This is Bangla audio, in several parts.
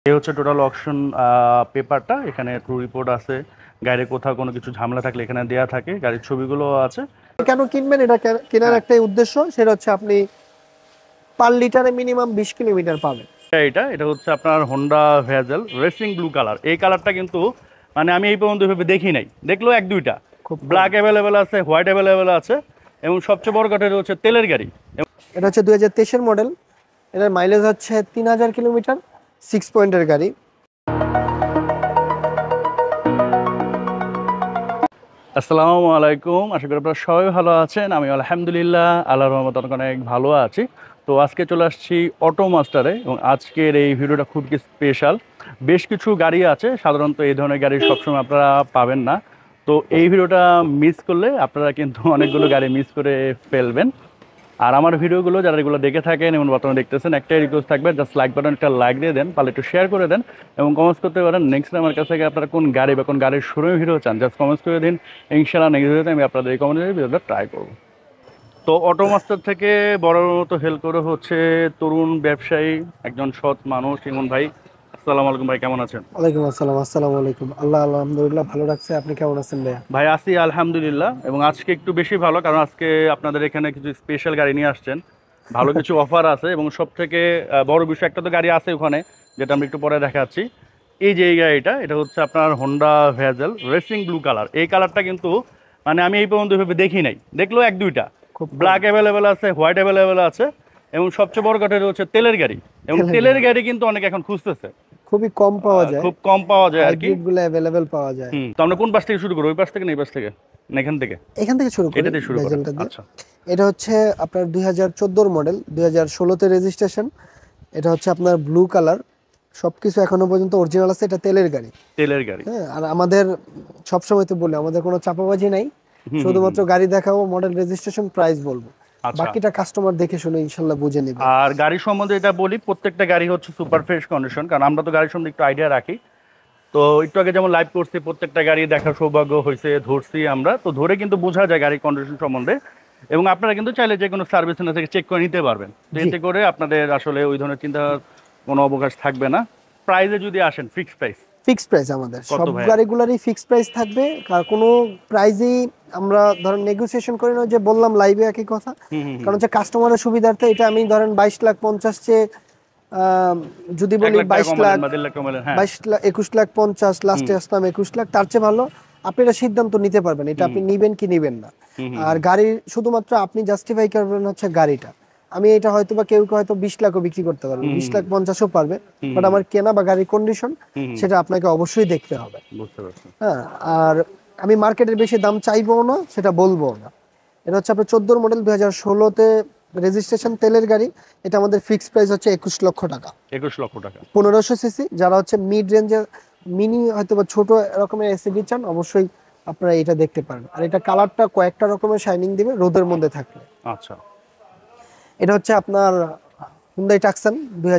এই হচ্ছে টোটাল অকশন পেপারটা। এখানে ট্রু রিপোর্ট আছে, গাড়ির কোথাও কোনো কিছু ঝামেলা থাকলে এখানে দেওয়া থাকে, গাড়ির ছবিগুলো আছে। কেন কিনবেন এটা কেনার হ্যাঁ, একটাই উদ্দেশ্য, সেটা হচ্ছে আপনি পার লিটারে মিনিমাম 20 কিলোমিটার পাবেন। এটা হচ্ছে আপনার Honda Vezel racing blue colour. এই কালারটা কিন্তু মানে আমি এই পর্যন্ত এভাবে দেখি নাই, দেখলেও এক দুইটা। খুব কম। ব্ল্যাক অ্যাভেলেবেল আছে, হোয়াইট অ্যাভেলেবেল আছে, এবং সবচেয়ে বড় কথা এটা হচ্ছে তেলের গাড়ি। এটা হচ্ছে 2023-এর মডেল। এটার মাইলেজ হচ্ছে 3000 কিলোমিটার, 6 পয়েন্টের গাড়ি। আসসালামু আলাইকুম, আশা করি আপনারা সবাই ভালো আছেন। আমি আলহামদুলিল্লাহ আল্লাহর রহমতে অনেক ভালো আছি। তো আজকে চলে আসছি অটো মাস্টারে, এবং আজকের এই ভিডিওটা খুব স্পেশাল। বেশ কিছু গাড়ি আছে, সাধারণত এই ধরনের গাড়ি সবসময় আপনারা পাবেন না। তো এই ভিডিওটা মিস করলে আপনারা কিন্তু অনেকগুলো গাড়ি মিস করে ফেলবেন। আর আমার ভিডিওগুলো যারা এগুলো দেখে থাকেন এবং বর্তমানে দেখতেছেন, একটাই রিকোয়েস্ট থাকবে, জাস্ট লাইক বাটন একটা লাইক দিয়ে দেন, পারলে একটু শেয়ার করে দেন এবং কমেন্টস করতে পারেন নেক্সট আমার কাছ থেকে আপনারা কোন গাড়ি বা কোন গাড়ির শোরুমে ভিডিও চান, জাস্ট কমেন্টস করে দিন। ইনশাআল্লাহ নেক্সট ভিডিওতে আমি আপনাদের এই কমেন্টের ভিডিওটা ট্রাই করবো। তো অটো মাস্টার থেকে বড় মতো হেল্প করে হচ্ছে তরুণ ব্যবসায়ী, একজন সৎ মানুষ ইমন ভাই। আসসালামু আলাইকুম ভাই, কেমন আছেন? ওয়ালাইকুম আসসালাম। আসসালামু আলাইকুম। আলহামদুলিল্লাহ ভালো রাখছে। আপনি কেমন আছেন ভাইয়া? ভাই আছি আলহামদুলিল্লাহ, এবং আজকে একটু বেশি ভালো, কারণ আজকে আপনাদের এখানে কিছু স্পেশাল গাড়ি নিয়ে আসছেন, ভালো কিছু অফার আছে, এবং সব থেকে বড় বিষয় একটা তো গাড়ি আছে ওখানে, যেটা আমি একটু পরে দেখাচ্ছি। এই যে এই গাড়িটা, এটা হচ্ছে আপনার Honda Vezel racing blue colour. এই কালারটা কিন্তু মানে আমি এই পর্যন্ত এভাবে দেখি নাই, দেখলেও এক দুইটা। খুব কম। ব্ল্যাক অ্যাভেলেবেল আছে, হোয়াইট অ্যাভেলেবেল আছে, এবং সবচেয়ে বড় কথা এটা হচ্ছে তেলের গাড়ি, এবং তেলের গাড়ি কিন্তু অনেক এখন খুঁজতেছে, খুবই কম পাওয়া যায়, খুব কম পাওয়া যায় আর কি। হাইব্রিড গুলো অ্যাভেলেবেল পাওয়া যায়। তো আমরা কোন পাশ থেকে শুরু করবো, ওই পাশ থেকে না এই পাশ থেকে, না এখান থেকে? এখান থেকে শুরু করি, এটা দিয়ে শুরু করেন, ভেজেলটা দিয়ে। আচ্ছা। এটা হচ্ছে আপনার 2014 মডেল, 2016-তে রেজিস্ট্রেশন। এটা হচ্ছে আপনার ব্লু কালার। সবকিছু এখনো পর্যন্ত অরিজিনাল আছে। এটা তেলের গাড়ি। তেলের গাড়ি। হ্যাঁ, আর আমাদের সবসময় তো বলি আমাদের কোনো চাপাবাজি নাই, শুধুমাত্র গাড়ি দেখাবো, মডেল, রেজিস্ট্রেশন, প্রাইস বলবো, আচ্ছা। বাকিটা কাস্টমার দেখে শুনে ইনশাল্লাহ বুঝে নেবে। আর গাড়ি সম্বন্ধে এটা বলি, প্রত্যেকটা গাড়ি হচ্ছে সুপার ফ্রেশ কন্ডিশন, কারণ আমরা তো গাড়ির সম্বন্ধে একটু আইডিয়া রাখি। তো একটু আগে যেমন লাইভ করছি, প্রত্যেকটা গাড়ি দেখার সৌভাগ্য হয়েছে, ধরছি আমরা, তো ধরে কিন্তু বোঝা যায় গাড়ির কন্ডিশন সম্বন্ধে। এবং আপনারা কিন্তু চাইলে যে কোনো সার্ভিস সেন্টার থেকে চেক করে নিতে পারবেন, তো জি, এতে করে আপনাদের আসলে ওই ধরনের চিন্তা কোনো অবকাশ থাকবে না। প্রাইসে যদি আসেন, ফিক্সড প্রাইস ফিক্সড প্রাইস আমাদের কত সব ভাই? গাড়িগুলোরই ফিক্সড প্রাইস থাকবে। আর কোনো প্রাইজেই আমরা ধরেন নেগোসিয়েশন করি না, যে বললাম লাইভে একই কথা। কারণ হচ্ছে কাস্টমারের সুবিধার্থে এটা আমি ধরেন 22,50,000 চেয়ে যদি 1 বলি লাখ টাকা 22 কমালেন লাখ, বা 1.5 লাখ কমালেন, হ্যাঁ। 22 লাখ, 21,50,000, লাস্টে আসলাম 21 লাখ, তার চেয়ে ভালো আপনি এটা সিদ্ধান্ত নিতে পারবেন, এটা আপনি নিবেন কি নিবেন না। আর গাড়ির শুধুমাত্র আপনি জাস্টিফাই করবেন হচ্ছে গাড়িটা। আমি এটা হয়তো বা কেউ হয়তো 20 লাখও বিক্রি করতে পারবে, 20,50,000-ও পারবে, বাট আমার কেনা বা গাড়ির কন্ডিশন সেটা আপনাকে অবশ্যই দেখতে হবে। বুঝতে পারছি। হ্যাঁ, আর আমি মার্কেটের বেশি দাম চাইবো না, সেটা বলবো না। এটা হচ্ছে আপনার 14 মডেল, 2016-তে রেজিস্ট্রেশন, তেলের গাড়ি। এটা আমাদের ফিক্সড প্রাইস হচ্ছে 21 লক্ষ টাকা। 21 লক্ষ টাকা। 1500 সিসি, যারা হচ্ছে মিড রেঞ্জের, মিনি হয়তো বা ছোট রকমের এসইভি চান, অবশ্যই আপনারা এটা দেখতে পারেন। আর এটা কালারটা কয়েকটা রকমের শাইনিং দিবে রোদের মধ্যে থাকলে। আচ্ছা। এটা হচ্ছে আপনার হুন্ডাই টাকসান,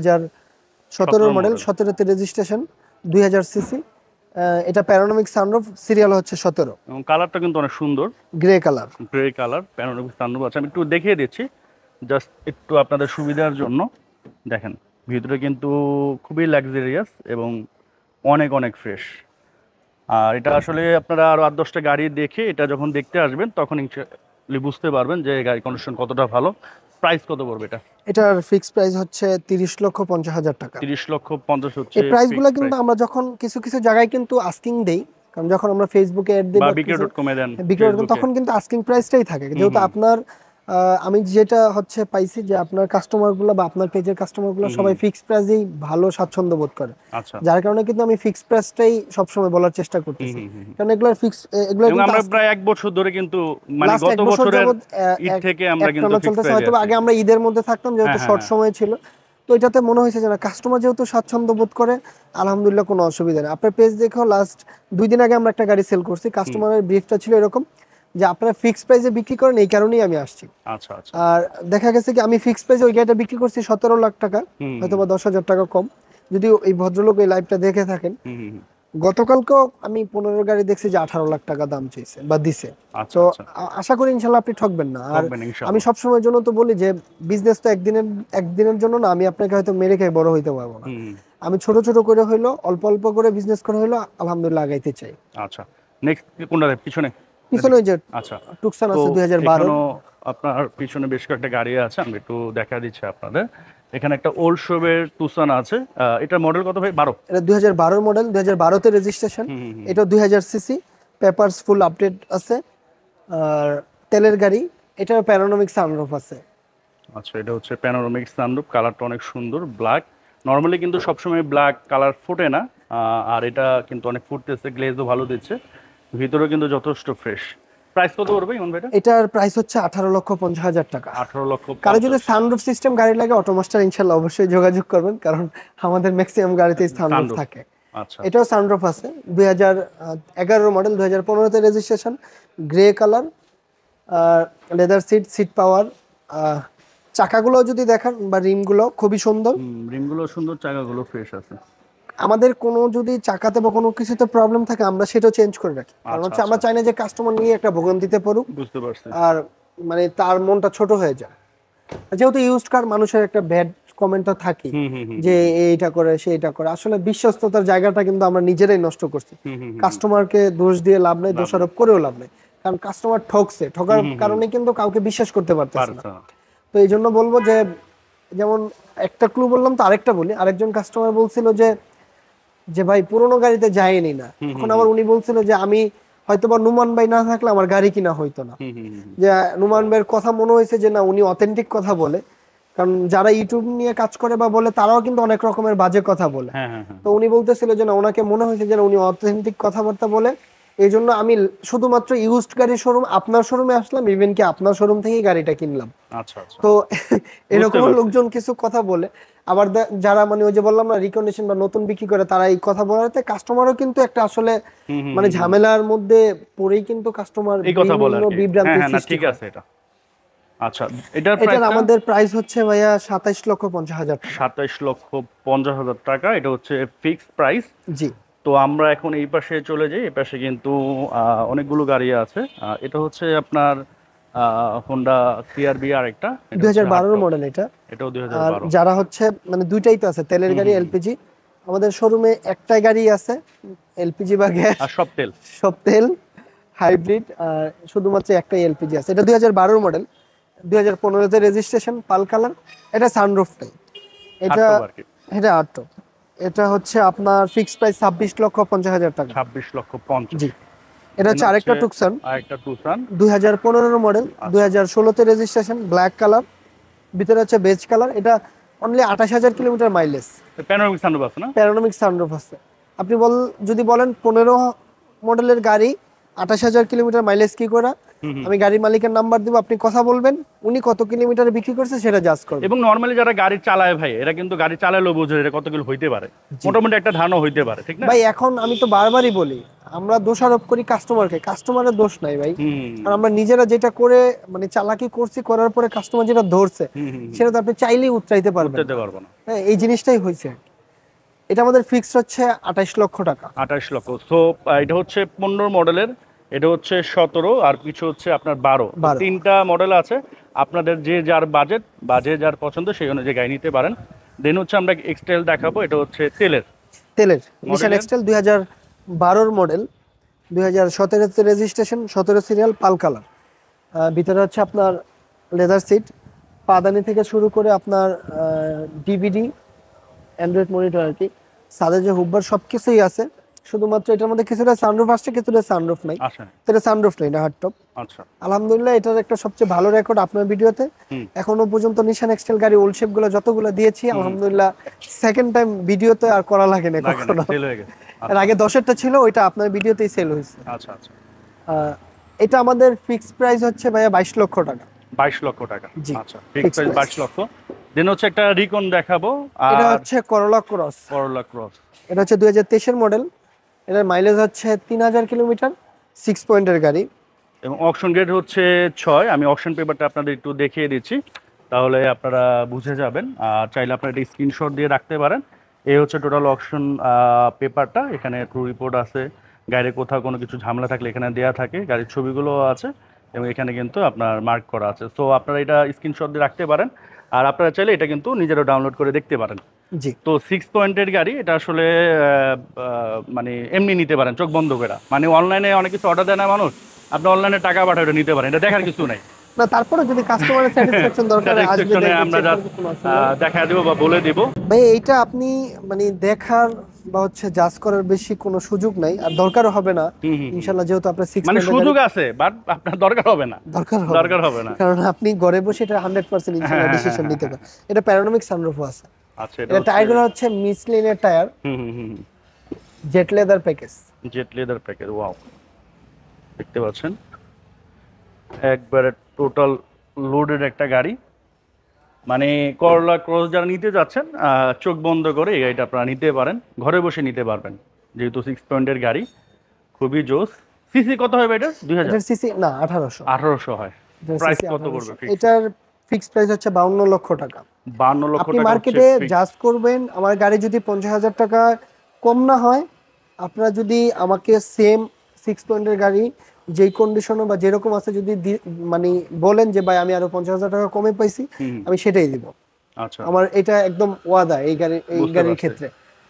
2017 মডেল, 17-তে রেজিস্ট্রেশন, 2000 সিসি। এটা প্যানোরামিক সানরুফ, সিরিয়াল হচ্ছে 17, এবং কালারটা কিন্তু অনেক সুন্দর, grey colour. Grey colour, panoramic sunroof আছে। আমি একটু দেখিয়ে দিচ্ছি জাস্ট একটু আপনাদের সুবিধার জন্য। দেখেন, ভিতরে কিন্তু খুবই লাক্সারিয়াস এবং অনেক অনেক ফ্রেশ। আর এটা আসলে আপনারা আরও 8-10টা গাড়ি দেখে এটা যখন দেখতে আসবেন, তখন ইনশাআল্লাহ বুঝতে পারবেন যে গাড়ির কন্ডিশন কতটা ভালো। প্রাইস কত পড়বে এটা? এটার ফিক্সড প্রাইস হচ্ছে 30,50,000 টাকা। 30,50,000 হচ্ছে এই প্রাইসগুলো ফিক্সড কিন্তু প্রাইস। আমরা যখন কিছু কিছু জায়গায় কিন্তু আস্কিং দেই, কারণ যখন আমরা ফেসবুকে অ্যাড দিই বা বা বিক্রয়.com-এ দেন, বিক্রি করবেন, ফেসবুকে। তখন কিন্তু আস্কিং প্রাইসটাই থাকে। যেহেতু আপনার আমি যেটা হচ্ছে পাইছি যে আপনার কাস্টমারগুলো বা আপনার পেজের কাস্টমারগুলো সবাই ফিক্সড প্রাইসেই ভালো স্বাচ্ছন্দ্য বোধ করে, আচ্ছা। যার কারণে কিন্তু আমি ফিক্সড প্রাইসটাই সবসময় বলার চেষ্টা করতেছি। কারণ এগুলোর ফিক্স, এগুলো এবং কিন্তু আমরা প্রায় 1 বছর ধরে কিন্তু মানে লাস্ট গত 1 বছর বছরের যাবত ঈদ থেকে আমরা কিন্তু একটানা ফিক্সড চলতেছে। প্রাইসে হয়তো আছি। আগে আমরা ঈদের মধ্যে থাকতাম, যেহেতু হ্যাঁ, শর্ট হ্যাঁ। সময় ছিল, তো এটাতে মনে হয়েছে যে না, কাস্টমার যেহেতু স্বাচ্ছন্দ্য বোধ করে, আলহামদুলিল্লাহ কোনো অসুবিধা নেই। আপনার পেজ দেখো, লাস্ট 2 দিন আগে আমরা একটা গাড়ি সেল করছি, কাস্টমারের ব্রিফটা ছিল এরকম যে আপনারা ফিক্সড প্রাইসে বিক্রি করেন, এই কারণেই আমি আসছি। আচ্ছা আচ্ছা। আর দেখা গেছে কি আমি ফিক্সড প্রাইসে ওই গাড়িটা বিক্রি করছি 17 লাখ টাকা, হয়তো বা 10,000 টাকা কম। যদি এই ভদ্রলোক এই লাইভটা দেখে থাকেন, গতকালকেও আমি 15 গাড়ি দেখছি যে 18 লাখ টাকা দাম চাইছে বা দিছে। আচ্ছা তো আচ্ছা, আশা করি ইনশাল্লাহ আপনি ঠকবেন না। আর ঠকবেন আমি ইনশাআল্লাহ। সবসময়ের জন্য তো বলি যে বিজনেস তো একদিনের জন্য না। আমি আপনাকে হয়তো মেরে খেয়ে বড় হইতে পারবো না। হুম, আমি ছোট ছোট করে হইলো, অল্প অল্প করে বিজনেস করে হইলো আলহামদুলিল্লাহ আগাইতে চাই। আচ্ছা। নেক্সট কোনটা পিছনে? পিছনে ওই যে আচ্ছা। টুকসান তো আছে 2012। এখানেও আপনার পিছনে বেশ কয়েকটা গাড়ি আছে, আমি একটু দেখা দিচ্ছি আপনাদের। এখানে একটা ওল্ড শোবের তুসান আছে, এটার মডেল কত ভাই? 12? এটা 2012 মডেল, 2012 তে রেজিস্ট্রেশন। হুম হুম হুম। এটা 2000 সিসি, পেপারস ফুল আপডেট আছে। আর তেলের গাড়ি, এটার প্যানোরামিক সানরুফ আছে। আচ্ছা, এটা হচ্ছে প্যানোরামিক সানরুফ, কালারটা অনেক সুন্দর ব্ল্যাক। নর্মালি কিন্তু সবসময় ব্ল্যাক কালার ফোটে না, আর এটা কিন্তু অনেক ফুটতেছে, গ্লেজও ভালো দিচ্ছে, ভিতরেও কিন্তু যথেষ্ট ফ্রেশ। প্রাইস কত পড়বে ইমন ভাইটা? এটার প্রাইস হচ্ছে 18,50,000 টাকা। 18,50,000। কারো যদি সানরুফ সিস্টেম গাড়ি লাগে অটোমাস্টার ইনশাল্লাহ অবশ্যই যোগাযোগ করবেন, কারণ আমাদের ম্যাক্সিমাম গাড়িতে সানরুফ সানরুফ, থাকে। আচ্ছা। এটাও সানরুফ আছে, 2011 মডেল, 2015 তে রেজিস্ট্রেশন, গ্রে কালার। আর লেদার সিট, সিট পাওয়ার। চাকাগুলো যদি দেখেন বা রিমগুলো খুবই সুন্দর। রিমগুলো সুন্দর, চাকাগুলো ফ্রেশ আছে। আমাদের কোনো যদি চাকাতে বা কোনো কিছুতে প্রবলেম থাকে আমরা সেটাও চেঞ্জ করে রাখি, কারণ আচ্ছা হচ্ছে আচ্ছা, আমরা চাই না যে কাস্টমার নিয়ে একটা ভোগান্তিতে পড়ুক বুঝতে পারছি। আর মানে তার মনটা ছোট হয়ে যায়। যেহেতু ইউজড কার, মানুষের একটা ব্যাড কমেন্ট তো থাকেই হুম হুম হুম যে এইটা করে সেইটা করে। আসলে বিশ্বস্ততার জায়গাটা কিন্তু আমরা নিজেরাই নষ্ট করছি। হুম হুম হুম কাস্টমারকে দোষ দিয়ে লাভ নেই, লাভ নেই। দোষারোপ করেও লাভ নেই, কারণ কাস্টমার ঠকছে, ঠকার কারণে কিন্তু কাউকে বিশ্বাস করতে পারতেছে না। পারছে না। তো এই জন্য বলবো যে, যেমন একটা ক্লু বললাম তো আরেকটা বলি। আরেকজন কাস্টমার বলছিল যে যে ভাই পুরোনো গাড়িতে যায়নি না, হুম এখন হুম আবার উনি বলছিল যে আমি হয়তোবা নুমান ভাই না থাকলে আমার গাড়ি কিনা হইতো না। হুম হুম হুম হুম। যে নুমান ভাইয়ের কথা মনে হয়েছে যে না উনি অথেন্টিক কথা বলে, কারণ যারা ইউটিউব নিয়ে কাজ করে বা বলে তারাও কিন্তু অনেক রকমের বাজে কথা বলে। হ্যাঁ হ্যাঁ হ্যাঁ। তো উনি বলতেছিল যে না ওনাকে মনে হয়েছে যে না, উনি অথেন্টিক কথাবার্তা বলে। এই জন্য আমি শুধুমাত্র ইউজড গাড়ির শোরুম, আপনার শোরুমে আসলাম, ইভেন কি আপনার শোরুম থেকেই গাড়িটা কিনলাম। আচ্ছা আচ্ছা, তো বুঝতে এরকম পারছি। লোকজন কিছু কথা বলে। আবার যারা মানে ওই যে বললাম না রিকন্ডিশন বা নতুন বিক্রি করে, তারা এই কথা বলাতে কাস্টমারও কিন্তু একটা আসলে হুম হুম মানে হুম হুম। ঝামেলার মধ্যে পড়েই কিন্তু কাস্টমার এই কথা বলে বিভিন্ন আর কি। হ্যাঁ বিভ্রান্তির হ্যাঁ, না সৃষ্টি ঠিক হয়। আছে এটা। আচ্ছা, এটার এটার প্রাইসটা? আমাদের প্রাইস হচ্ছে ভাইয়া 27,50,000 টাকা। 27,50,000 টাকা, এটা হচ্ছে ফিক্সড প্রাইস। জি। তো আমরা এখন এই পাশে চলে যাই, এই পাশে কিন্তু অনেকগুলো গাড়ি আছে। এটা হচ্ছে আপনার হোন্ডা সিআরবি, আর একটা এটা দুই হচ্ছে হাজার হার্ড বারোর টপ। মডেল এটা। এটাও আর 2012। যারা হচ্ছে মানে দুইটাই তো আছে, তেলের হুম গাড়ি হুম হুম। এলপিজি। আমাদের শোরুমে একটাই গাড়ি আছে এলপিজি বা গ্যাস, আর সব তেল। সব তেল হাইব্রিড। আর শুধুমাত্র একটাই এলপিজি আছে। এটা 2012 মডেল, 2015 তে রেজিস্ট্রেশন, পাল কালার। এটা সানরুফটাই। হার্ড এটা টপ আর কি। এটা আটটো। এটা হচ্ছে আপনার ফিক্সড প্রাইস 26,50,000 টাকা। 26,50,000। জি। এটা দেন হচ্ছে হচ্ছে আরেকটা টুকসান, আরেকটা তুফান। 2015 মডেল, আচ্ছা। 2016 তে রেজিস্ট্রেশন, ব্ল্যাক কালার। ভিতরে হচ্ছে বেজ কালার। এটা only 28,000 kilometre mileage. Panoramic sunroof আছে না? প্যানোরামিক সানরুফ আছে। আপনি যদি বলেন 15 মডেলের গাড়ি 28,000 কিলোমিটার মাইলেজ কি করে, হুম হুম। আমি গাড়ির মালিকের নাম্বার দিব, আপনি কথা বলবেন, উনি কত কিলোমিটারে বিক্রি করছে সেটা জাজ করবেন। এবং নর্মালি যারা গাড়ি চালায় ভাই, এরা কিন্তু গাড়ি চালালেও বোঝে এটা কত কিলো হইতে পারে, জি মোটামুটি একটা ধারণা হইতে পারে, ঠিক না? ভাই, এখন আমি তো বারবারই বলি আমরা দোষারোপ করি কাস্টমারকে, কাস্টমারের দোষ নাই ভাই। হুম আর আমরা নিজেরা যেটা করে মানে চালাকি করছি, করার পরে কাস্টমার যেটা ধরছে হুম হুম হুম। সেটা তো আপনি চাইলেই উতরাইতে পারবেন উঠতে না। পারবো না। হ্যাঁ, এই জিনিসটাই হয়েছে। এটা আমাদের ফিক্সড হচ্ছে 28 লক্ষ টাকা। 28 লক্ষ। সো এটা হচ্ছে 15 মডেলের, এটা হচ্ছে 17, আর কিছু হচ্ছে আপনার 12। তো 12 তিনটা মডেল আছে। আপনাদের যে যার বাজেট বা যে যার পছন্দ সেই অনুযায়ী গাড়ি নিতে পারেন। দেন হচ্ছে আমরা এক্সটেল দেখাবো, এটা হচ্ছে তেলের তেলের নিশান মডেলের। এক্সটেল 2012 মডেল, 2017 তে রেজিস্ট্রেশন, 17 সিরিয়াল, পাল কালার। ভিতরে হচ্ছে আপনার লেদার সিট, পাদানি থেকে শুরু করে আপনার ডিভিডি, অ্যান্ড্রয়েড মনিটর আর কি, সাদে যে হুববার সবকিছুই আছে। শুধুমাত্র এটার মধ্যে কিছুটা সানরুফ আসছে, কিছুটা সানরুফ নাই। আসেন। তো এটা সানরুফ নেই, এটা হার্ডটপ। আচ্ছা। আলহামদুলিল্লাহ এটার একটা সবচেয়ে ভালো রেকর্ড আপনার ভিডিওতে। হুম এখনো পর্যন্ত নিশান এক্সটেল গাড়ি ওল্ড শেপ গুলো যতগুলো দিয়েছি হুম। আলহামদুলিল্লাহ সেকেন্ড টাইম ভিডিওতে আর করা লাগে না লাগে না, কখনো। সেল হয়ে গেছে। এর আগে 10-এরটা ছিল, ওইটা আপনার ভিডিওতেই সেল হয়েছে। আচ্ছা আচ্ছা। আহ, এটা আমাদের ফিক্সড প্রাইস হচ্ছে ভাইয়া 22 লক্ষ টাকা। 22 লক্ষ টাকা। জি, আচ্ছা, ফিক্সড ফিক্সড প্রাইস প্রাইস। 22 লক্ষ। দেন হচ্ছে একটা রিকন দেখাবো, এটা আর হচ্ছে করলা ক্রস। করোলা ক্রস। এটা হচ্ছে 2023 মডেল। এটার মাইলেজ হচ্ছে 3000 কিলোমিটার, 6 পয়েন্টের গাড়ি। এবং অকশন গ্রেড হচ্ছে 6। আমি অকশন পেপারটা আপনাদের একটু দেখিয়ে দিচ্ছি, তাহলে আপনারা বুঝে যাবেন। আর চাইলে আপনারা এটা স্ক্রিনশট দিয়ে রাখতে পারেন। এই হচ্ছে টোটাল অকশন পেপারটা, এখানে ট্রু রিপোর্ট আছে, গাড়ির কোথাও কোনো কিছু ঝামেলা থাকলে এখানে দেওয়া থাকে, গাড়ির ছবিগুলো আছে এবং এখানে কিন্তু আপনার মার্ক করা আছে। সো আপনারা এটা স্ক্রিনশট দিয়ে রাখতে পারেন, আর আপনারা চাইলে এটা কিন্তু নিজেরাও ডাউনলোড করে দেখতে পারেন। জি। তো 6 পয়েন্টের গাড়ি এটা আসলে মানে এমনি নিতে পারেন চোখ বন্ধ করে, মানে অনলাইনে অনেক কিছু অর্ডার দেয় না মানুষ, আপনি অনলাইনে টাকা পাঠায় ওটা নিতে পারেন, এটা দেখার কিছু নাই। না, তারপরে যদি কাস্টমারের স্যাটিসফ্যাকশন দরকার হয়, আসবে, সেকশনে দেখবে, আমরা চেক জাস্ট করবে, কোনো অসুবিধা নেই। দেখা দিব বা বলে দিব। ভাই এইটা আপনি মানে দেখার বা হচ্ছে জাজ করার বেশি কোনো সুযোগ নাই, আর দরকারও হবে না হুম, হুম, হুম। ইনশাল্লাহ, যেহেতু আপনার সিক্স মানে পয়েন্টের সুযোগ গাড়ি। আছে বাট আপনার দরকার হবে না, দরকার হবে দরকার হবে না। কারণ আপনি ঘরে বসে এটা 100% ইনশাল্লাহ হ্যাঁ, ডিসিশন হ্যাঁ, নিতে হ্যাঁ, পারেন। এটা প্যারানোমিক সানরুফও আছে। আচ্ছা, এটা এটা হচ্ছে টায়ারগুলো হচ্ছে মিসলিনের টায়ার, হুম হুম হুম jet leather package. Jet leather package, wow, দেখতে পাচ্ছেন একবারে টোটাল লোডেড একটা গাড়ি। মানে করলা ক্রস যারা নিতে যাচ্ছেন চোখ বন্ধ করে এই গাড়িটা আপনারা নিতে পারেন, ঘরে বসে নিতে পারবেন, যেহেতু 6 পয়েন্টের গাড়ি, খুবই জোস। সিসি কত হবে এটা? 2000? এটার সিসি না 1800। 1800 হয়। এটার প্রাইস CC কত 1800 পড়বে ফিক্স? এটার ফিক্স প্রাইস হচ্ছে 52 লক্ষ টাকা। 52 লক্ষ আপনি টাকা হচ্ছে মার্কেটে fixed। জাজ করবেন, আমার গাড়ি যদি 50,000 টাকা কম না হয়, আপনারা যদি আমাকে সেম 6 পয়েন্টের গাড়ি যেই কন্ডিশনে বা যেরকম আছে যদি মানে বলেন যে ভাই আমি আরো 50,000 টাকা কমে পাইছি, হুম, আমি সেটাই দিব। আচ্ছা, আমার এটা একদম ওয়াদা এই বুঝতে গাড়ির পারছি। ক্ষেত্রে।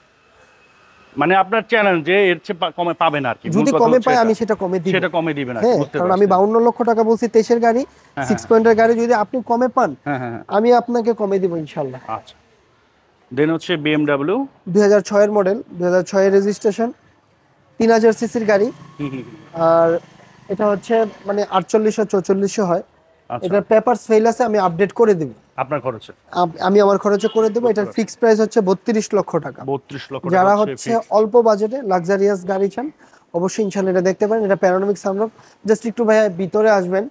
মানে আপনার চ্যালেঞ্জ যে এর চেয়ে কমে পাবেন আর কি, মূল যদি কথা কমে হচ্ছে পাই এটা। আমি সেটা কমে দিব। সেটা কমে দিবেন আর কি, হ্যাঁ, বুঝতে কারণ আমি পারছি। 52 লক্ষ টাকা বলছি 23-এর গাড়ি, হ্যাঁ, 6 পয়েন্টের গাড়ি যদি আপনি কমে পান, হ্যাঁ, হ্যাঁ, হ্যাঁ, আমি আপনাকে কমে দিব ইনশাল্লাহ। আচ্ছা। দেন হচ্ছে বিএমডাব্লিউ। 2006-এর মডেল, 2006-এর রেজিস্ট্রেশন, 3000 সিসির গাড়ি। আর এটা হচ্ছে মানে 4800-4400 হয়। আচ্ছা, এটার পেপারস ফেল আছে, আমি আপডেট করে দিব। আপনার খরচে আমি আমার খরচে করে দেবো। বুঝতে এটার পারছি। ফিক্স প্রাইস হচ্ছে 32 লক্ষ টাকা। 32 লক্ষ টাকা যারা হচ্ছে হচ্ছে fixed। অল্প বাজেটে লাক্সারিয়াস গাড়ি চান, অবশ্যই ইনশাল্লাহ এটা দেখতে পারেন। এটা প্যানোরামিক সানরুফ। জাস্ট একটু ভাইয়া ভিতরে আসবেন,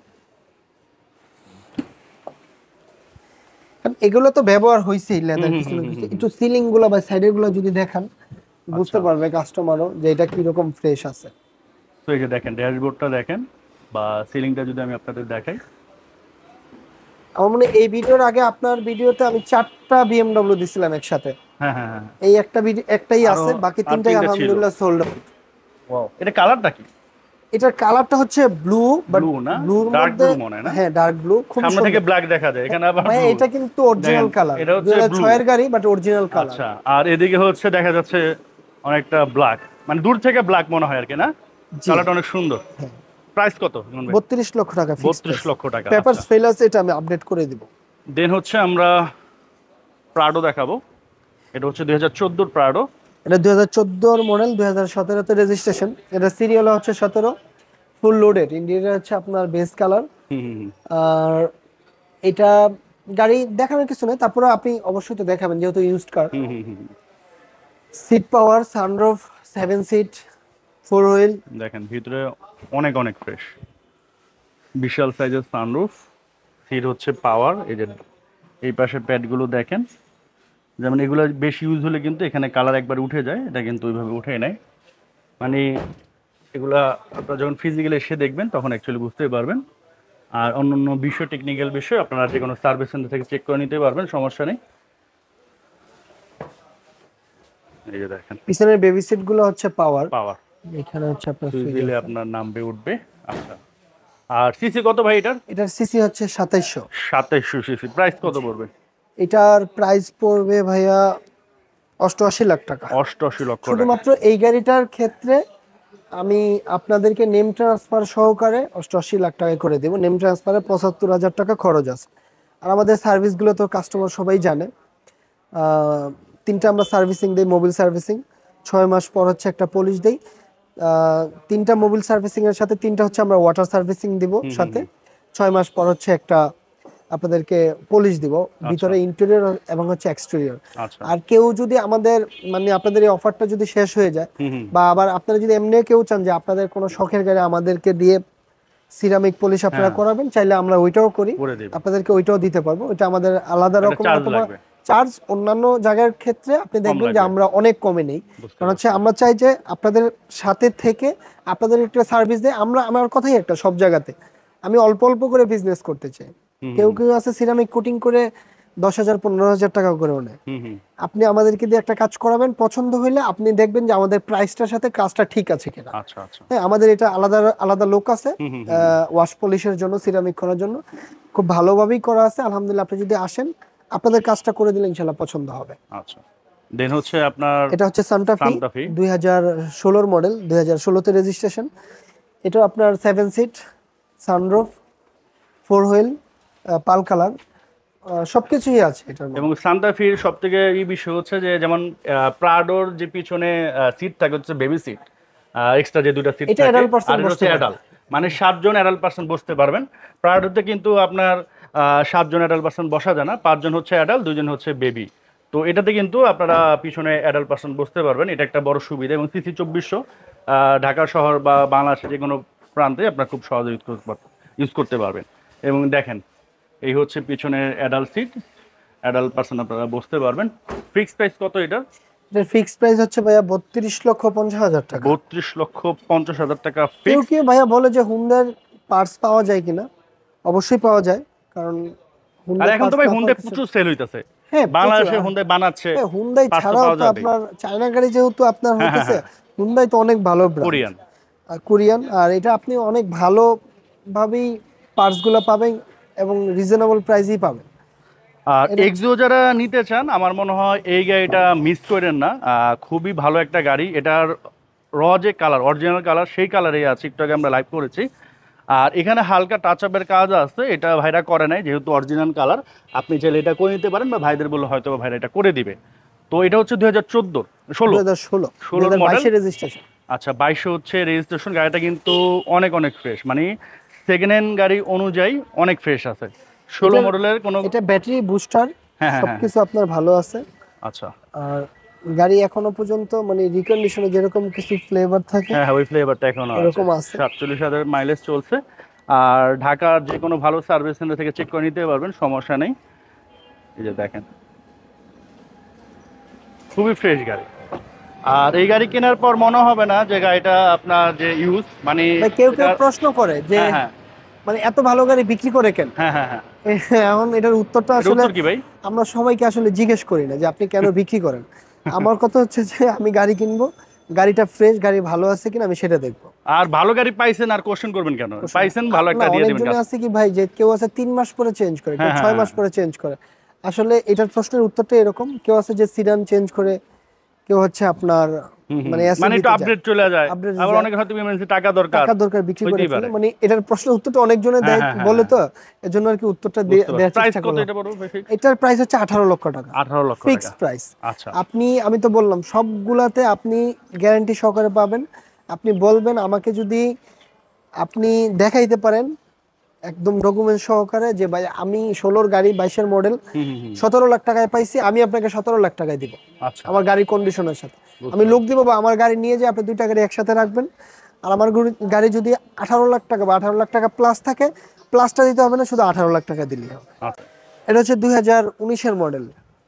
কারণ এগুলো তো ব্যবহার হয়েছেই লেদার কিছু না কিছু। একটু সিলিং গুলো বা সাইডের গুলো যদি দেখান, বুঝতে পারবে কাস্টমারও যে এটা কিরকম ফ্রেশ আছে। তো এই যে দেখেন ড্যাশবোর্ডটা দেখেন, বা সিলিংটা যদি আমি আপনাদের দেখাই। আমার মনে হয় এই ভিডিওর আগে আপনার ভিডিওতে আমি 4টা বিএমডব্লিউ দিছিলাম একসাথে। হ্যাঁ, হ্যাঁ, হ্যাঁ, এই একটা ভিডিও একটাই আরো আছে, বাকি আর 3টাই 3টা ছিল। আলহামদুলিল্লাহ সোল্ড আউট। ওয়াও, এটা কালারটা কি? এটার কালারটা হচ্ছে ব্লু, বাট ব্লু না, ব্লুর ডার্ক মধ্যে, ব্লু মনে হয় না? হ্যাঁ ডার্ক ব্লু, খুব সামনে থেকে সুন্দর। ব্ল্যাক দেখা যায়, এখানে আবার ভাই ব্লু। এটা কিন্তু অরিজিনাল দেখেন, কালার, এটা হচ্ছে ব্লু। 2006 এর গাড়ি বাট অরিজিনাল কালার। আচ্ছা, আর এদিকে হচ্ছে দেখা যাচ্ছে অনেকটা ব্ল্যাক, মানে দূর থেকে ব্ল্যাক মনে হয় আর কি না? জি, কালারটা অনেক সুন্দর। হ্যাঁ। প্রাইস কত ইমন ভাই? 32 লক্ষ টাকা ফিক্স 32 প্রাইস। লক্ষ টাকা, পেপারস আচ্ছা। ফেল আছে, এটা আমি আপডেট করে দিব। দেন হচ্ছে আমরা প্রাডো দেখাবো। এটা হচ্ছে 2014 প্রাডো। এটা 2014 মডেল, 2017 তে রেজিস্ট্রেশন। এটা সিরিয়াল হচ্ছে 17, ফুল লোডেড। ইন্টেরিয়র হচ্ছে আপনার বেস কালার। আর এটা গাড়ি দেখানোর কিছু নেই, তারপরে আপনি অবশ্যই তো দেখাবেন যেহেতু used car. Seat power, sunroof, 7 seat, 4 wheel. দেখেন ভিতরে অনেক অনেক ফ্রেশ, বিশাল সাইজের সানরুফ, সিট হচ্ছে পাওয়ার। এই যে এই পাশে প্যাডগুলো দেখেন, যেমন এগুলো বেশি ইউজ হলে কিন্তু এখানে কালার একবার উঠে যায়, এটা কিন্তু ওইভাবে উঠে নেয়। মানে এগুলা আপনারা যখন ফিজিক্যালি এসে দেখবেন তখন অ্যাকচুয়ালি বুঝতে পারবেন। আর অন্যান্য বিষয়, টেকনিক্যাল বিষয় আপনারা যে কোনো সার্ভিস সেন্টার থেকে চেক করে নিতে পারবেন, সমস্যা নেই। এই যে দেখেন পিছনের বেবি সিট গুলো হচ্ছে পাওয়ার। পাওয়ার, এখানে হচ্ছে আপনার সুইচ সুইচ দিলে আছে। আপনার নামবে উঠবে। আচ্ছা, আর সিসি কত ভাই এটার? এটার সিসি হচ্ছে 2700। 2700 সিসি। প্রাইস কত পড়বে? এটার প্রাইস পড়বে ভাইয়া 88 লাখ টাকা। 88 লক্ষ টাকা। শুধুমাত্র এই গাড়িটার ক্ষেত্রে আমি আপনাদেরকে নেম ট্রান্সফার সহকারে 88 লাখ টাকা করে দেবো। নেম ট্রান্সফারে 75,000 টাকা খরচ আছে। আর আমাদের সার্ভিসগুলো তো কাস্টমার সবাই জানে। 3টা আমরা সার্ভিসিং দিই, মোবিল সার্ভিসিং। 6 মাস পর হচ্ছে একটা পলিশ দিই। 3টা মোবিল সার্ভিসিং এর সাথে 3টা হচ্ছে আমরা ওয়াটার সার্ভিসিং দিব সাথে। 6 মাস পর হচ্ছে একটা আপনাদেরকে পলিশ দিব, ভিতরে ইন্টেরিয়র এবং হচ্ছে এক্সটেরিয়র। আচ্ছা, আর কেউ যদি আমাদের মানে আপনাদের এই অফারটা যদি শেষ হয়ে যায়, বা আবার আপনারা যদি এমনি কেউ চান যে আপনাদের কোনো শখের গাড়ি আমাদেরকে দিয়ে সিরামিক পলিশ আপনারা করাবেন, চাইলে আমরা ওইটাও করি, করে দেব। আপনাদেরকে ওইটাও দিতে পারবো। এটা আমাদের আলাদা রকম চার্জ লাগবে। চার্জ। অন্যান্য জায়গার ক্ষেত্রে আপনি দেখবেন যে লাগবে। আমরা অনেক কমে নেই, বুঝতে কারণ হচ্ছে আমরা চাই যে আপনাদের সাথে থেকে আপনাদের একটা সার্ভিস দেয়। আমার কথাই একটা, সব জায়গাতে আমি অল্প অল্প করে বিজনেস করতে চাই। কেউ কেউ আছে সিরামিক কোটিং করে 10,000 15,000 টাকা করেও নেয়। আপনি আমাদেরকে দিয়ে একটা কাজ করাবেন, পছন্দ হইলে আপনি দেখবেন যে আমাদের প্রাইসটার সাথে কাজটা ঠিক আছে কিনা। আচ্ছা আচ্ছা। হ্যাঁ, আমাদের এটা আলাদা আলাদা লোক আছে ওয়াশ পলিশের জন্য, সিরামিক করার জন্য, খুব ভালোভাবেই করা আছে আলহামদুলিল্লাহ। আপনি যদি আসেন আপনাদের কাজটা করে দিলে ইনশাআল্লাহ পছন্দ হবে। আচ্ছা, দেন হচ্ছে আপনার এটা হচ্ছে সান্টা ফি 2016 মডেল, 2016 তে রেজিস্ট্রেশন। এটা আপনার 7 seat, sunroof, 4 wheel, pearl colour, সবকিছুই আছে এটার মধ্যে। এবং সান্টা ফির সবথেকে এই বিষয় হচ্ছে যে যেমন প্রাডোর যে পিছনে সিট থাকে হচ্ছে বেবি সিট, এক্সট্রা যে দুটো সিট এটা থাকে, adult person আর এটা বসতে হচ্ছে পারবে। অ্যাডাল্ট, মানে 7 জন অ্যাডাল্ট পারসন বসতে পারবেন। প্রাডোতে কিন্তু আপনার 7 জন অ্যাডাল্ট পারসন বসা যায় না, 5 জন হচ্ছে অ্যাডাল্ট, 2 জন হচ্ছে বেবি। তো এটাতে কিন্তু আপনারা পিছনে অ্যাডাল্ট পারসন বসতে পারবেন, এটা একটা বড় সুবিধা। এবং সিসি 2400 ঢাকা শহর বা বাংলাদেশের যে কোনো প্রান্তে আপনারা খুব সহজে ইউজ করতে পারবেন। এবং দেখেন এই হচ্ছে পিছনের অ্যাডাল্ট সিট, অ্যাডাল্ট পারসন আপনারা বসতে পারবেন। ফিক্স প্রাইস কত এটা? এটার ফিক্স প্রাইস হচ্ছে ভাইয়া 32,50,000 টাকা। 32,50,000 টাকা কেউ ফিক্স। কেউ ভাইয়া বলে যে হুন্ডার পার্টস পাওয়া যায় কিনা, অবশ্যই পাওয়া যায়, কারণ আর এখন তো ভাই হুন্ডাই কিছু। প্রচুর সেল হইতাছে, হ্যাঁ, বাংলাদেশে হুন্ডাই বানাচ্ছে, হ্যাঁ, হুন্ডাই parts তো ছাড়াও পাওয়া তো যাবেই। আপনার চায়না গাড়ি যেহেতু আপনার হ্যাঁ, হইতেছে, হ্যাঁ, হুন্ডাই তো অনেক ভালো ব্র্যান্ড, কোরিয়ান। কোরিয়ান। আর এটা আপনি অনেক ভালো ভাবেই পার্টস গুলো পাবেন এবং রিজনেবল প্রাইসেই পাবেন। আর এটা- এক্সিও যারা নিতে চান আমার মনে হয় এই গাড়িটা মিস করেন না, খুবই ভালো একটা গাড়ি। এটার যে কালার, অরিজিনাল কালার, সেই কালারেই আছে, একটু আগে আমরা লাইভ করেছি। আর এখানে হালকা টাচ আপের কাজ আছে, এটা ভাইরা করে নাই যেহেতু অরিজিনাল কালার। আপনি চাইলে এটা করে নিতে পারেন, বা ভাইদের বললে হয়তো বা ভাইরা এটা করে দিবে। তো এটা হচ্ছে 2014 16 2016 16 মডেল। 2022 রেজিস্ট্রেশন। আচ্ছা, 2200 হচ্ছে রেজিস্ট্রেশন। গাড়িটা কিন্তু অনেক অনেক ফ্রেশ, মানে সেকেন্ড হ্যান্ড গাড়ি অনুযায়ী অনেক ফ্রেশ আছে। 16 মডেলের কোনো। এটা ব্যাটারি বুস্টার, হ্যাঁ, হ্যাঁ, হ্যাঁ। সবকিছু আপনার ভালো আছে। আচ্ছা, আর গাড়ি এখনো পর্যন্ত মানে রিকন্ডিশনে যেরকম কিছু ফ্লেভার থাকে হ্যাঁ হ্যাঁ, ওই ফ্লেভারটা এখনো আছে। এরকম আছে। 47,000 মাইলেজ চলছে। আর ঢাকার যে কোনো ভালো সার্ভিস সেন্টার থেকে চেক করে নিতে পারবেন, সমস্যা নেই। এই যে দেখেন, খুবই ফ্রেশ গাড়ি। আর এই গাড়ি কেনার পর মনে হবে না যে গাড়িটা আপনার যে ইউজ, মানে ভাই কেউ প্রশ্ন করে যে হ্যাঁ হ্যাঁ মানে এত ভালো গাড়ি বিক্রি করে কেন। হ্যাঁ হ্যাঁ হ্যাঁ, এখন এটার উত্তরটা এটার আসলে উত্তর কি ভাই? আমরা সবাইকে আসলে জিজ্ঞেস করি না যে আপনি কেন বিক্রি করেন। আমার কথা হচ্ছে যে আমি গাড়ি কিনবো, গাড়িটা ফ্রেশ, গাড়ি ভালো আছে কিনা আমি সেটা দেখবো। আর ভালো গাড়ি পাইছেন আর কোশ্চেন করবেন কেন? পাইছেন, ভালো একটা দিয়ে দিবেন। অনেকজনে আছে কি ভাই যে কেউ আছে 3 মাস পরে চেঞ্জ করে, কেউ হ্যাঁ, 6 মাস পরে চেঞ্জ করে। আসলে এটার প্রশ্নের উত্তরটা এরকম, কেউ আছে যে সিডান চেঞ্জ করে, কেউ হচ্ছে আপনার মানে মানে একটু আপডেট চলে যায়। Upgrade আবার যায়। অনেকে হয়তো ইমার্জেন্সি টাকা দরকার, টাকা দরকার বিক্রি করে হইতেই ফেলে। পারে। মানে এটার প্রশ্নের উত্তরটা অনেকজনে হ্যাঁ, দেয় হ্যাঁ, হ্যাঁ, বলে তো, এজন্য আর কি উত্তরটা দেওয়ার প্রাইস চেষ্টা কত করলাম। এটা বড় ভাই? এটার প্রাইস হচ্ছে 18 লক্ষ টাকা, 18 লক্ষ ফিক্স টাকা। প্রাইস। আচ্ছা, আমি তো বললাম সবগুলাতে আপনি গ্যারান্টি সহকারে পাবেন। আপনি বলবেন আমাকে, যদি আপনি দেখাইতে পারেন একদম ডকুমেন্ট সহকারে যে ভাই আমি 16 গাড়ি 22 মডেল 17 লাখ টাকায় পাইছি, আমি আপনাকে 17 লাখ টাকায় দিব আচ্ছা, আমার গাড়ির কন্ডিশনের সাথে। আমি লোক দিব বা আমার গাড়ি নিয়ে যে আপনি দুইটা গাড়ি একসাথে রাখবেন। আর আমার গাড়ি যদি 18 লাখ টাকা বা 18 লাখ টাকা প্লাস থাকে, প্লাসটা দিতে হবে না, শুধু 18 লাখ টাকা দিলেই হবে। আচ্ছা, এটা হচ্ছে 2019 মডেল,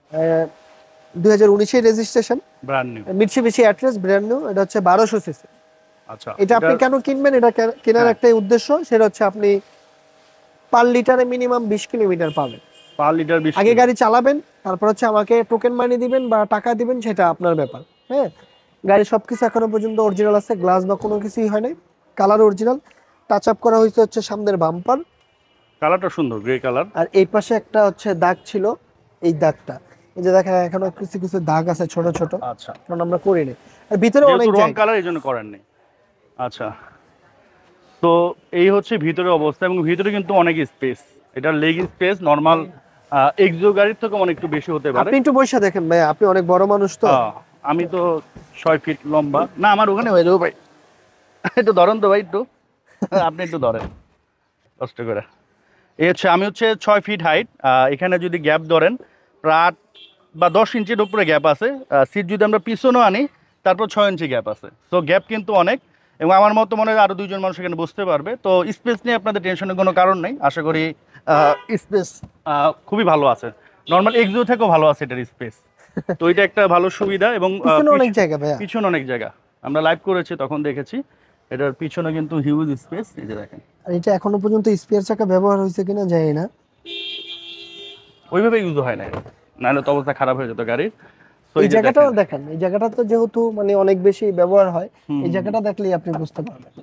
2019 এর registration, brand new. Mitsubishi Attrage, brand new. এটা হচ্ছে 1200 সিসি। আচ্ছা, এটা আপনি কেন কিনবেন, এটা কেনার হ্যাঁ। একটাই উদ্দেশ্য, সেটা হচ্ছে আপনি পার লিটারে মিনিমাম 20 কিলোমিটার পাবেন। পার লিটার 20 আগে গাড়ি চালাবেন, তারপর হচ্ছে আমাকে টোকেন মানি দিবেন বা টাকা দিবেন, সেটা আপনার ব্যাপার। হ্যাঁ, গাড়ি সবকিছু এখনো পর্যন্ত অরিজিনাল আছে, গ্লাস বা কোনো কিছুই হয় নাই, কালার অরিজিনাল। টাচ আপ করা হয়েছে হচ্ছে সামনের বাম্পার, কালারটা সুন্দর, গ্রে কালার। আর এই পাশে একটা হচ্ছে দাগ ছিল, এই দাগটা এই যে দেখেন এখনো কিছু কিছু দাগ আছে ছোট ছোট, আচ্ছা, কারণ আমরা করিনি। আর ভিতরে অনেক যেহেতু রং জায়গা। কালার এই জন্য করেননি। আচ্ছা, তো এই হচ্ছে ভিতরে অবস্থা, এবং ভিতরে কিন্তু অনেক স্পেস। এটা লেগ স্পেস নরমাল এক্সো গাড়ির থেকে অনেক একটু বেশি হতে পারে। আপনি একটু বসে দেখেন ভাই, আপনি অনেক বড় মানুষ তো। আমি তো 6 ফিট লম্বা না, আমার ওখানে হয়ে যাবো ভাই। একটু ধরেন তো ভাই, একটু আপনি একটু ধরেন কষ্ট করে। এই হচ্ছে, আমি হচ্ছে 6 ফিট হাইট। এখানে যদি গ্যাপ ধরেন প্রায় বা 10 ইঞ্চির উপরে গ্যাপ আছে। সিট যদি আমরা পিছনেও আনি তারপর 6 ইঞ্চি গ্যাপ আছে। তো গ্যাপ কিন্তু অনেক, এবং আমার মতো মনে হয় আরও 2 জন মানুষ এখানে বসতে পারবে। তো স্পেস নিয়ে আপনাদের টেনশনের কোনো কারণ নেই। আশা করি স্পেস খুবই ভালো আছে, নর্মাল এক্সিও থেকেও ভালো আছে এটার স্পেস। তো এটা একটা ভালো সুবিধা। এবং পিছনে অনেক জায়গা ভাইয়া, পিছনে অনেক জায়গা, আমরা লাইভ করেছি তখন দেখেছি এটার পিছনে কিন্তু হিউজ স্পেস। এই যে দেখেন, আর এটা এখনো পর্যন্ত স্পেয়ার চাকা ব্যবহার হয়েছে কিনা জানি না। ওইভাবে ইউজ হয় না, নাহলে তো অবস্থা খারাপ হয়ে যেত গাড়ির। তো এই জায়গাটাও দেখেন, এই জায়গাটা তো যেহেতু মানে অনেক বেশি ব্যবহার হয়, এই জায়গাটা দেখলেই আপনি বুঝতে পারবেন।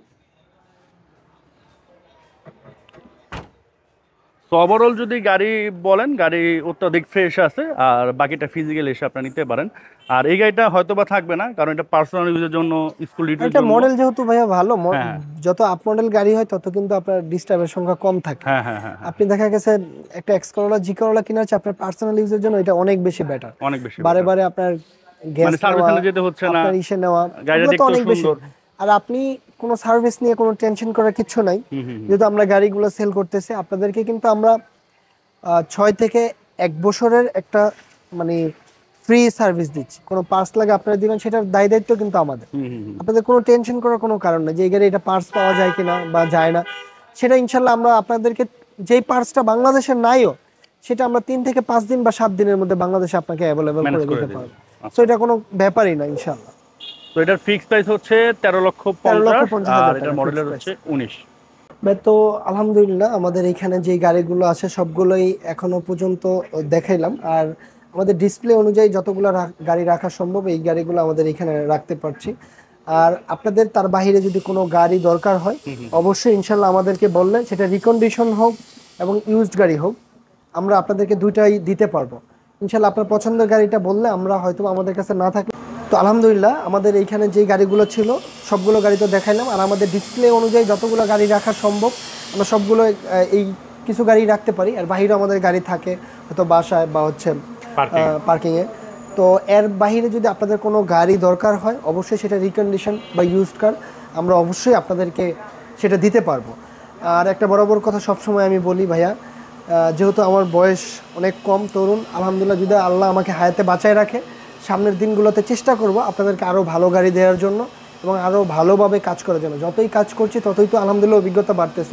তো ওভারঅল যদি গাড়ি বলেন, গাড়ি অত্যাধিক ফ্রেশ আছে, আর বাকিটা ফিজিক্যাল এসে আপনারা নিতে পারেন। আর এই গাড়িটা হয়তো বা থাকবে না, কারণ এটা পার্সোনাল ইউজের জন্য, স্কুল ডিউটির এটা জন্য। মডেল যেহেতু ভাইয়া ভালো, হ্যাঁ। যত আপ মডেল গাড়ি হয় তত কিন্তু আপনার ডিস্টার্বের সংখ্যা কম থাকে। হ্যাঁ হ্যাঁ হ্যাঁ, আপনি দেখা গেছে একটা এক্স করোলা জি করোলা কিনা হচ্ছে আপনার পার্সোনাল ইউজের জন্য, এটা অনেক বেশি বেটার। অনেক বেশি বারে বারে আপনার গ্যাস মানে সার্ভিস সেন্টার যেতে হচ্ছে না, আপনার ইসে নেওয়া, গাড়িটা এগুলো তো দেখতেও অনেক বেশি। সুন্দর। আর আপনি কোনো সার্ভিস নিয়ে কোনো টেনশন করার কিছু নাই, যেহেতু আমরা গাড়িগুলো সেল করতেছি। আপনাদেরকে কিন্তু আমরা 6 থেকে 1 বছরের একটা মানে ফ্রি সার্ভিস দিচ্ছি। কোনো পার্টস লাগে আপনারা দিবেন, সেটার দায়িত্ব কিন্তু আমাদের। আপনাদের কোনো টেনশন করার কোনো কারণ নেই যে এই গাড়ি এটা পার্টস পাওয়া যায় কিনা বা যায় না। সেটা ইনশাল্লাহ আমরা আপনাদেরকে, যেই পার্টসটা বাংলাদেশের নাইও, সেটা আমরা 3 থেকে 5 দিন বা 7 দিনের মধ্যে বাংলাদেশে আপনাকে অ্যাভেলেবল করে দিতে পারবো। সো এটা কোনো ব্যাপারই না ইনশাল্লাহ। তো এটার ফিক্স প্রাইস হচ্ছে 13,50,000, আর এটার মডেলের হচ্ছে 19। তো আলহামদুলিল্লাহ আমাদের এখানে যে গাড়িগুলো আছে সবগুলোই এখনো পর্যন্ত দেখাইলাম। আর আমাদের ডিসপ্লে অনুযায়ী যতগুলো গাড়ি রাখা সম্ভব এই গাড়িগুলো আমাদের এখানে রাখতে পারছি। আর আপনাদের তার বাইরে যদি কোনো গাড়ি দরকার হয়, অবশ্যই ইনশাল্লাহ আমাদেরকে বললে, সেটা রিকন্ডিশন হোক এবং ইউজড গাড়ি হোক, আমরা আপনাদেরকে দুইটাই দিতে পারবো ইনশাল্লাহ। আপনার পছন্দের গাড়িটা বললে আমরা হয়তো আমাদের কাছে না থাকে। তো আলহামদুলিল্লাহ আমাদের এইখানে যে গাড়িগুলো ছিল সবগুলো গাড়ি তো দেখাইলাম। আর আমাদের ডিসপ্লে অনুযায়ী যতগুলো গাড়ি রাখা সম্ভব আমরা সবগুলো এই কিছু গাড়ি রাখতে পারি। আর বাহিরেও আমাদের গাড়ি থাকে, হয়তো বাসায় বা হচ্ছে পার্কিংয়ে। তো এর বাহিরে যদি আপনাদের কোনো গাড়ি দরকার হয়, অবশ্যই সেটা রিকন্ডিশন বা ইউজড কার আমরা অবশ্যই আপনাদেরকে সেটা দিতে পারবো। আর একটা বরাবর কথা সবসময় আমি বলি ভাইয়া, যেহেতু আমার বয়স অনেক কম, তরুণ, আলহামদুলিল্লাহ যদি আল্লাহ আমাকে হায়াতে বাঁচায় রাখে, সামনের দিনগুলোতে চেষ্টা করব আপনাদেরকে আরও ভালো গাড়ি দেওয়ার জন্য এবং আরও ভালোভাবে কাজ করার জন্য। যতই কাজ করছি ততই তো আলহামদুলিল্লাহ অভিজ্ঞতা বাড়তেছে।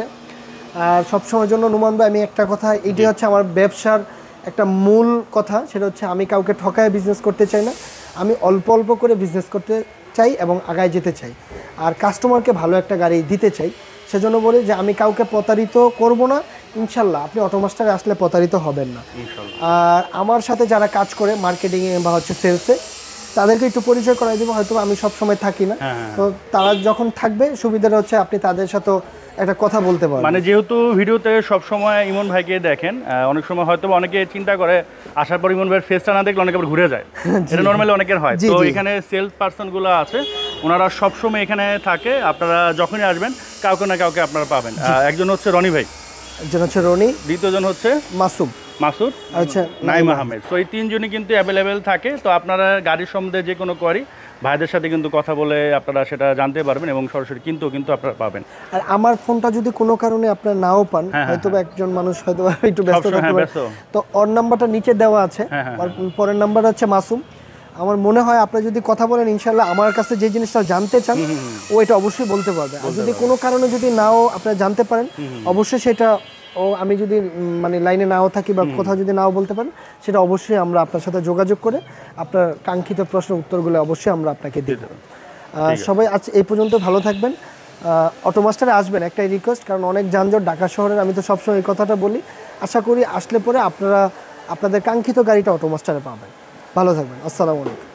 আর সবসময়ের জন্য নুমান ভাই আমি একটা কথা, এটি হচ্ছে আমার ব্যবসার একটা মূল কথা, সেটা হচ্ছে আমি কাউকে ঠকায় বিজনেস করতে চাই না। আমি অল্প অল্প করে বিজনেস করতে চাই এবং আগায় যেতে চাই, আর কাস্টমারকে ভালো একটা গাড়ি দিতে চাই। সেজন্য বলি যে আমি কাউকে প্রতারিত করব না ইনশাল্লাহ। আপনি অটোমাস্টারে আসলে প্রতারিত হবেন না। আর আমার সাথে যারা কাজ করে মার্কেটিংয়ে বা হচ্ছে সেলসে, তাদেরকে একটু পরিচয় করাই দেবো। হয়তো আমি সব সময় থাকি না, তো তারা যখন থাকবে সুবিধাটা হচ্ছে আপনি তাদের সাথে একটা কথা বলতে পারবেন। মানে যেহেতু ভিডিওতে সব সময় ইমন ভাইকে দেখেন, অনেক সময় হয়তো অনেকে চিন্তা করে আসার পর ইমন ভাইয়ের ফেসটা না দেখলে অনেকে আবার ঘুরে যায়, এটা নর্মালি অনেকের হয়। তো এখানে সেলস পার্সনগুলো আছে, ওনারা সবসময় এখানে থাকে। আপনারা যখনই আসবেন কাউকে না কাউকে আপনারা পাবেন। একজন হচ্ছে রনি ভাই, একজন হচ্ছে রনি, দ্বিতীয়জন হচ্ছে মাসুদ, আচ্ছা নাইম আহমেদ। তো এই তিনজনই কিন্তু অ্যাভেলেবেল থাকে। তো আপনারা গাড়ির সম্বন্ধে যে কোনো কোয়ারি ভাইদের সাথে কিন্তু কথা বলে আপনারা সেটা জানতে পারবেন এবং সরাসরি কিন্তু আপনারা পাবেন। আর আমার ফোনটা যদি কোনো কারণে আপনারা নাও পান, হয়তো একজন মানুষ হয়তো একটু ব্যস্ত থাকতে পারে, তো ওর নাম্বারটা নিচে দেওয়া আছে, পরের নাম্বার হচ্ছে মাসুম। আমার মনে হয় আপনি যদি কথা বলেন ইনশাল্লাহ আমার কাছে যে জিনিসটা জানতে চান ও এটা অবশ্যই বলতে পারবে। আর যদি কোনো কারণে যদি নাও আপনারা জানতে পারেন, অবশ্যই সেটা আমি যদি মানে লাইনে নাও থাকি বা কোথাও যদি নাও বলতে পারেন, সেটা অবশ্যই আমরা আপনার সাথে যোগাযোগ করে আপনার কাঙ্ক্ষিত প্রশ্নের উত্তরগুলো অবশ্যই আমরা আপনাকে দিয়ে দেব। সবাই আজ এই পর্যন্ত ভালো থাকবেন। অটোমাস্টারে আসবেন, একটাই রিকোয়েস্ট, কারণ অনেক যানজট ঢাকা শহরের, আমি তো সবসময় এই কথাটা বলি। আশা করি আসলে পরে আপনারা আপনাদের কাঙ্ক্ষিত গাড়িটা অটোমাস্টারে পাবেন। ভালো থাকবেন। আসসালামু আলাইকুম।